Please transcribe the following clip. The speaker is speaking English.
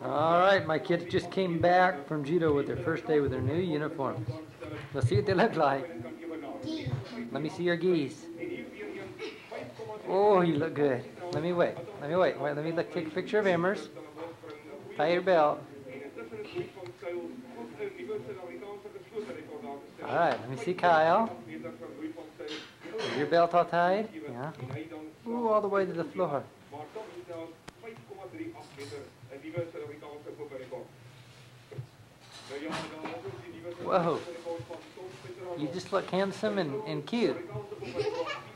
All right, my kids just came back from judo with their first day with their new uniforms. Let's see what they look like. Let me see your geese. Oh, you look good. Let me wait. Let me take a picture of Emers. Tie your belt. All right, let me see Kyle. Is your belt all tied? Yeah. Ooh, all the way to the floor. Whoa. You just look handsome and cute.